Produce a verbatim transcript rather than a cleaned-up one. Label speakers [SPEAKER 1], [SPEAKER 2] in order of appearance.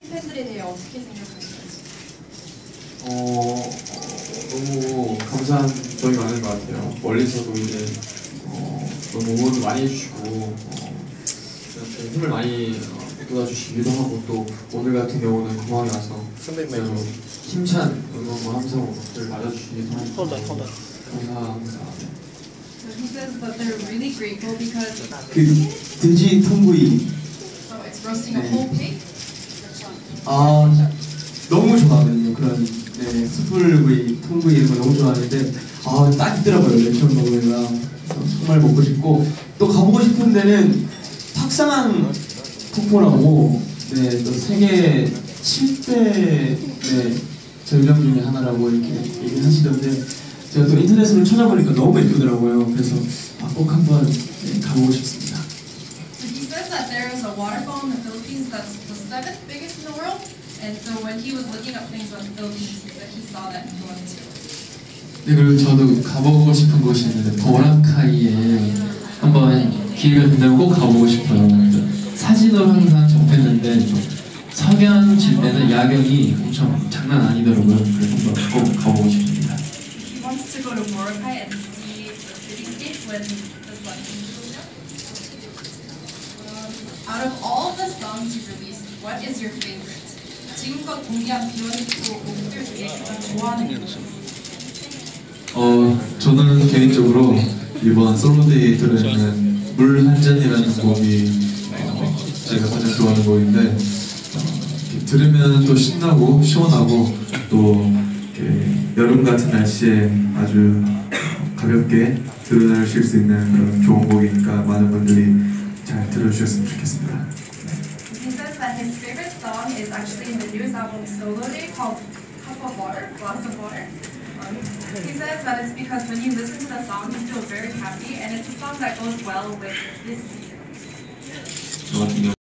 [SPEAKER 1] 팬들에 대해 어떻게 생각하시나요?
[SPEAKER 2] 어, 어, 너무 감사한 점이 많은 것 같아요. 멀리서도 이제 어, 너무 응원을 많이 해주시고 어, 저한테 힘을 많이 어, 돋아주시기도 하고 또 오늘 같은 경우는 공항에 와서 진짜로 힘찬 응원과 함성을 맞아주시기도 하고 감사합니다.
[SPEAKER 1] So he says that they're really grateful because
[SPEAKER 3] 그 돼지 통구이
[SPEAKER 1] so it's roasting a
[SPEAKER 3] 네.
[SPEAKER 1] whole pig.
[SPEAKER 3] 아 너무 좋아하거든요. 그런 네 숯불구이, 통구이 이런 거 너무 좋아하는데 아 딱 있더라고요. 레천 먹으니까 정말 먹고 싶고 또 가보고 싶은 데는 탁상한 폭포라고 네 또 세계 칠 대 네 절경 중에 하나라고 이렇게 얘기를 하시던데 제가 또 인터넷으로 찾아보니까 너무 예쁘더라고요. 그래서 아, 꼭 한번 네, 가보고 싶습니다.
[SPEAKER 1] So he says that there is a waterfall in the Philippines that's the seventh biggest in the world, and so when he was looking up things about the Philippines, he said he saw that and he wanted to.
[SPEAKER 4] 네, 그리고 저도 가보고 싶은 곳이 있는데 보라카이에 한번 기회가 된다면 꼭 가보고 싶어요. 사진으로 항상 접했는데 좀 석양 질 때는 야경이 엄청 장난 아니더라고요. 그래서 한번 꼭 가보고 싶습니다.
[SPEAKER 1] He wants to go to Boracay and see the cityscape when the sun comes down. Um, out of all the songs you've released, what is your favorite? 지금껏 공개한 비오니크 곡들 중에 가장 좋아하는 곡.
[SPEAKER 4] 어, 저는 개인적으로 이번 솔로데이 들어있는 물 한 잔이라는 곡이 어, 제가 가장 좋아하는 곡인데 어, 들으면 또 신나고 시원하고 또 이렇게 여름 같은 날씨에 아주 가볍게 들으실 수 있는 그런 좋은 곡이니까 많은 분들이 잘 들어주셨으면 좋겠습니다.
[SPEAKER 1] He says that his favorite song is actually in the newest album Solo Day called Cup of Water, Glass of Water. Um, he says that it's because when you listen to the song, you feel very happy, and it's a song that goes well with this season.
[SPEAKER 4] 저 같은 경우